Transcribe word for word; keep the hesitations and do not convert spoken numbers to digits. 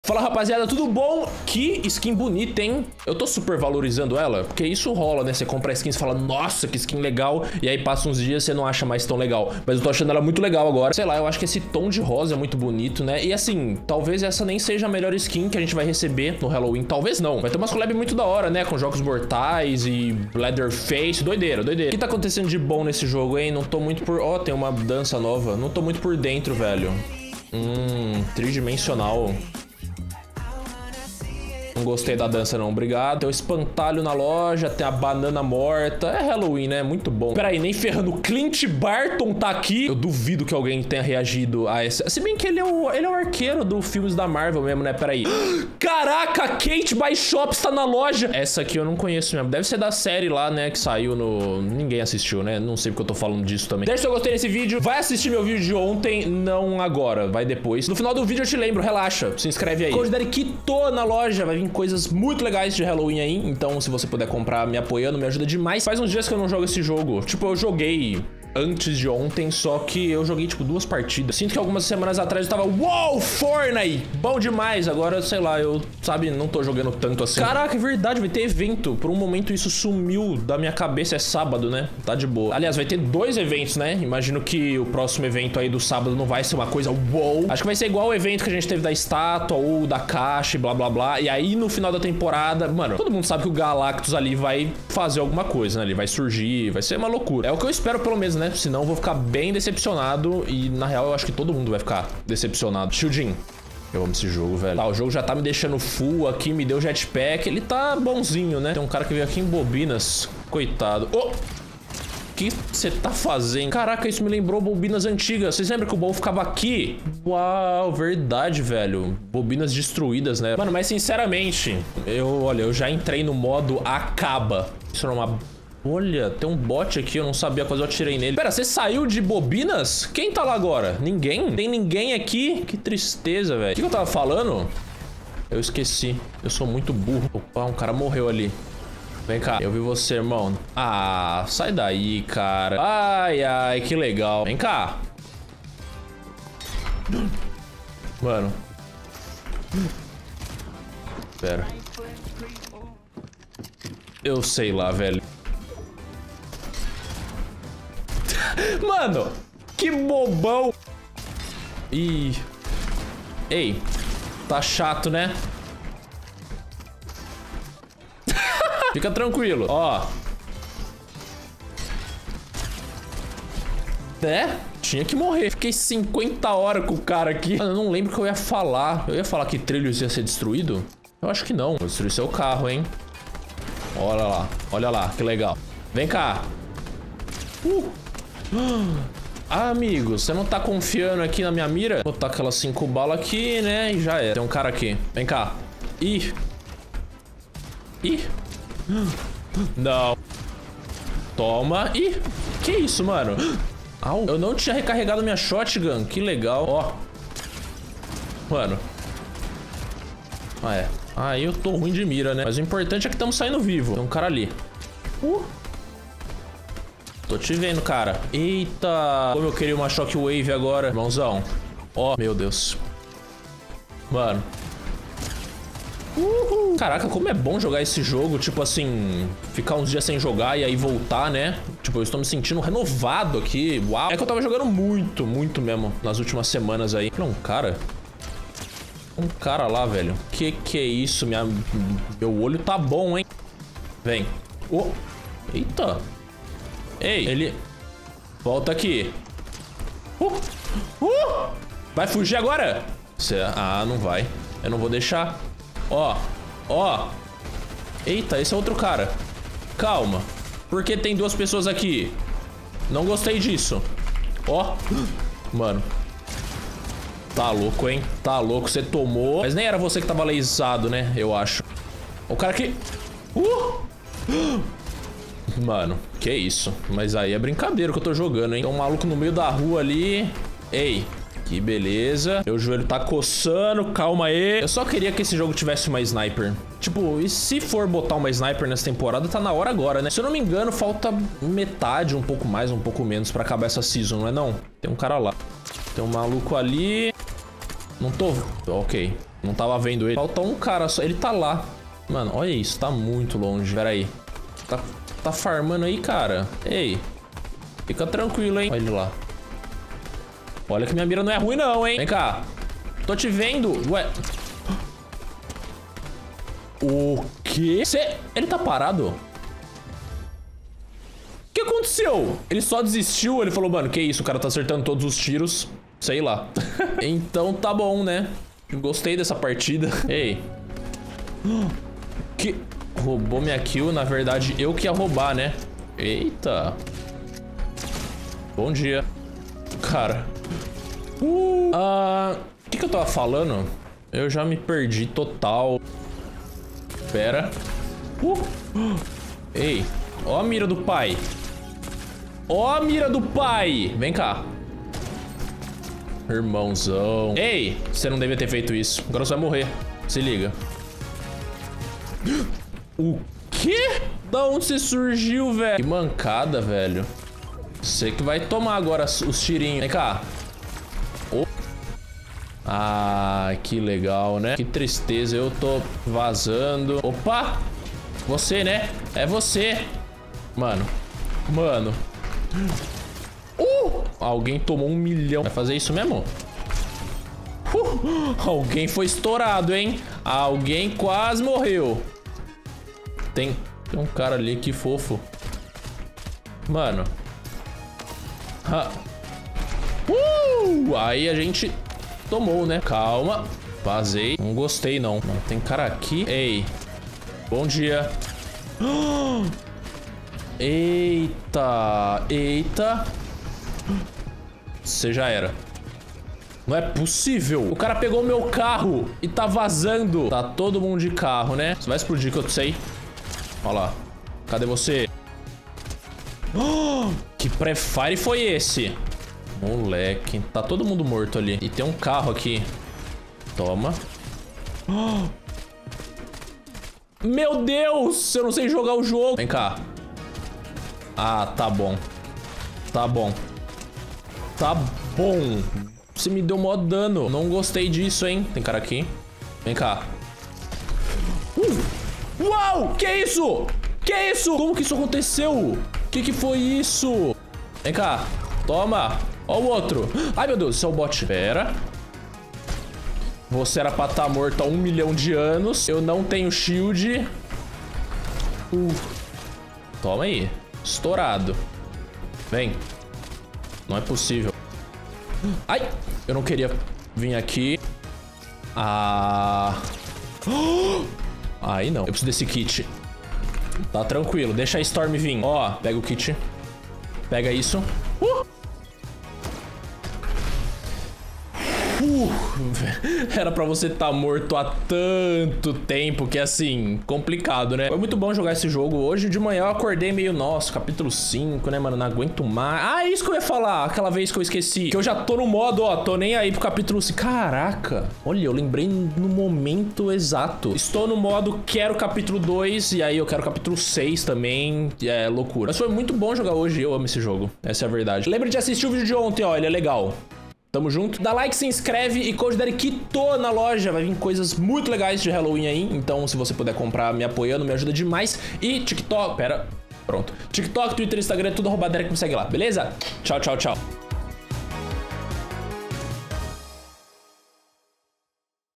Fala rapaziada, tudo bom? Que skin bonita, hein? Eu tô super valorizando ela, porque isso rola, né? Você compra a skin e fala, nossa, que skin legal. E aí passa uns dias e você não acha mais tão legal. Mas eu tô achando ela muito legal agora. Sei lá, eu acho que esse tom de rosa é muito bonito, né? E assim, talvez essa nem seja a melhor skin que a gente vai receber no Halloween. Talvez não. Vai ter umas collab muito da hora, né? Com jogos mortais e Leatherface. Doideira, doideira. O que tá acontecendo de bom nesse jogo, hein? Não tô muito por... Ó, oh, tem uma dança nova. Não tô muito por dentro, velho. Hum, tridimensional. Não gostei da dança não, obrigado. Tem o espantalho na loja, tem a banana morta. É Halloween, né? Muito bom. Pera aí, nem ferrando. Clint Barton tá aqui. Eu duvido que alguém tenha reagido a essa. Se bem que ele é o, ele é o arqueiro dos filmes da Marvel mesmo, né? Pera aí. Caraca, Kate Bishop está na loja. Essa aqui eu não conheço mesmo. Deve ser da série lá, né? Que saiu no... Ninguém assistiu, né? Não sei porque eu tô falando disso também. Deixa eu gostei desse vídeo. Vai assistir meu vídeo de ontem, não agora. Vai depois. No final do vídeo eu te lembro. Relaxa. Se inscreve aí. Code Quito na loja. Vai vir coisas muito legais de Halloween aí, então se você puder comprar me apoiando, me ajuda demais. Faz uns dias que eu não jogo esse jogo, tipo, eu joguei antes de ontem, só que eu joguei, tipo, duas partidas. Sinto que algumas semanas atrás eu tava, uou, Fortnite, bom demais. Agora, sei lá, eu, sabe, não tô jogando tanto assim. Caraca, é verdade, vai ter evento. Por um momento isso sumiu da minha cabeça, é sábado, né? Tá de boa. Aliás, vai ter dois eventos, né? Imagino que o próximo evento aí do sábado não vai ser uma coisa uou. Acho que vai ser igual o evento que a gente teve da estátua ou da caixa e blá, blá, blá. E aí, no final da temporada, mano, todo mundo sabe que o Galactus ali vai fazer alguma coisa, né? Ele vai surgir, vai ser uma loucura. É o que eu espero, pelo menos, né? Senão eu vou ficar bem decepcionado. E na real eu acho que todo mundo vai ficar decepcionado. Shieldin, eu amo esse jogo, velho. Tá, o jogo já tá me deixando full aqui, me deu jetpack. Ele tá bonzinho, né? Tem um cara que veio aqui em bobinas. Coitado. Oh! O que você tá fazendo? Caraca, isso me lembrou bobinas antigas. Vocês lembram que o baú ficava aqui? Uau, verdade, velho. Bobinas destruídas, né? Mano, mas sinceramente, eu, olha, eu já entrei no modo acaba. Isso não é uma... Olha, tem um bot aqui, eu não sabia, quase eu atirei nele. Pera, você saiu de bobinas? Quem tá lá agora? Ninguém? Tem ninguém aqui? Que tristeza, velho. O que eu tava falando? Eu esqueci. Eu sou muito burro. Opa, um cara morreu ali. Vem cá, eu vi você, irmão. Ah, sai daí, cara. Ai, ai, que legal. Vem cá. Mano. Pera. Eu sei lá, velho. Mano, que bobão. Ih. Ei, tá chato, né? Fica tranquilo, ó. É, tinha que morrer. Fiquei cinquenta horas com o cara aqui. Mano, eu não lembro o que eu ia falar. Eu ia falar que trilhos ia ser destruído? Eu acho que não. Vou destruir seu carro, hein? Olha lá, olha lá, que legal. Vem cá. Uh. Ah, amigo, você não tá confiando aqui na minha mira? Vou botar aquelas cinco balas aqui, né? E já é. Tem um cara aqui. Vem cá. Ih. Ih. Não. Toma. Ih. Que isso, mano? Au. Eu não tinha recarregado minha shotgun. Que legal. Ó. Mano. Ah, é. Ah, eu tô ruim de mira, né? Mas o importante é que estamos saindo vivo. Tem um cara ali. Uh. Tô te vendo, cara. Eita. Como eu queria uma shockwave agora. Irmãozão. Ó, meu Deus. Mano. Uhul. Caraca, como é bom jogar esse jogo. Tipo assim, ficar uns dias sem jogar e aí voltar, né? Tipo, eu estou me sentindo renovado aqui. Uau. É que eu tava jogando muito, muito mesmo nas últimas semanas aí. Não, um cara. Um cara lá, velho. Que que é isso? Minha... Meu olho tá bom, hein? Vem. Oh. Eita. Ei, ele... Volta aqui. Uh, uh, vai fugir agora? Cê... Ah, não vai. Eu não vou deixar. Ó, ó. Eita, esse é outro cara. Calma. Por que tem duas pessoas aqui? Não gostei disso. Ó. Mano. Tá louco, hein? Tá louco, você tomou. Mas nem era você que tava laseado, né? Eu acho. O cara aqui... Uh! Mano, que isso. Mas aí é brincadeira que eu tô jogando, hein? Tem um maluco no meio da rua ali. Ei, que beleza. Meu joelho tá coçando, calma aí. Eu só queria que esse jogo tivesse uma sniper. Tipo, e se for botar uma sniper nessa temporada, tá na hora agora, né? Se eu não me engano, falta metade, um pouco mais, um pouco menos pra acabar essa season, não é não? Tem um cara lá. Tem um maluco ali. Não tô... Ok. Não tava vendo ele. Falta um cara só. Ele tá lá. Mano, olha isso. Tá muito longe. Pera aí. Tá, tá farmando aí, cara. Ei. Fica tranquilo, hein. Olha ele lá. Olha que minha mira não é ruim, não, hein. Vem cá. Tô te vendo. Ué. O quê? Cê... Ele tá parado? O que aconteceu? Ele só desistiu? Ele falou, mano, que isso? O cara tá acertando todos os tiros. Sei lá. Então tá bom, né? Gostei dessa partida. Ei. Que... Roubou minha kill. Na verdade, eu que ia roubar, né? Eita. Bom dia. Cara. Uh, uh, o que que eu tava falando? Eu já me perdi total. Pera. Uh, uh. Ei. Ó a mira do pai. Ó a mira do pai. Vem cá. Irmãozão. Ei, você não devia ter feito isso. Agora você vai morrer. Se liga. O quê? Da onde você surgiu, velho? Que mancada, velho. Você que vai tomar agora os tirinhos. Vem cá. Oh. Ah, que legal, né? Que tristeza. Eu tô vazando. Opa! Você, né? É você. Mano. Mano. Uh! Alguém tomou um milhão. Vai fazer isso mesmo? Uh! Alguém foi estourado, hein? Alguém quase morreu. Tem, tem um cara ali, que fofo. Mano. Ha. Uh! Aí a gente tomou, né? Calma. Vazei. Não gostei, não. Não, tem cara aqui. Ei. Bom dia. Eita. Eita. Você já era. Não é possível. O cara pegou meu carro e tá vazando. Tá todo mundo de carro, né? Você vai explodir, que eu sei. Olha lá. Cadê você? Oh, que pré-fire foi esse? Moleque. Tá todo mundo morto ali. E tem um carro aqui. Toma. Oh. Meu Deus! Eu não sei jogar o jogo. Vem cá. Ah, tá bom. Tá bom. Tá bom. Você me deu mó dano. Não gostei disso, hein? Tem cara aqui. Vem cá. Uh. Uau! Que isso? Que isso? Como que isso aconteceu? Que que foi isso? Vem cá. Toma. Ó o outro. Ai, meu Deus. Isso é o bot. Pera. Você era pra estar morto há um milhão de anos. Eu não tenho shield. Uh. Toma aí. Estourado. Vem. Não é possível. Ai. Eu não queria vir aqui. Ah. Aí não. Eu preciso desse kit. Tá tranquilo. Deixa a Storm vir. Ó, pega o kit. Pega isso. Uh! Uh, era pra você estar tá morto há tanto tempo que, assim, complicado, né? Foi muito bom jogar esse jogo. Hoje de manhã eu acordei meio, nossa, capítulo cinco, né, mano? Não aguento mais. Ah, isso que eu ia falar, aquela vez que eu esqueci. Que eu já tô no modo, ó, tô nem aí pro capítulo cinco. Caraca. Olha, eu lembrei no momento exato. Estou no modo quero capítulo dois e aí eu quero capítulo seis também. É loucura. Mas foi muito bom jogar hoje. Eu amo esse jogo. Essa é a verdade. Lembre de assistir o vídeo de ontem, ó. Ele é legal. Tamo junto. Dá like, se inscreve e code Derikito na loja. Vai vir coisas muito legais de Halloween aí. Então, se você puder comprar me apoiando, me ajuda demais. E TikTok... Pera. Pronto. TikTok, Twitter, Instagram, tudo arroba Derek, me segue lá, beleza? Tchau, tchau, tchau.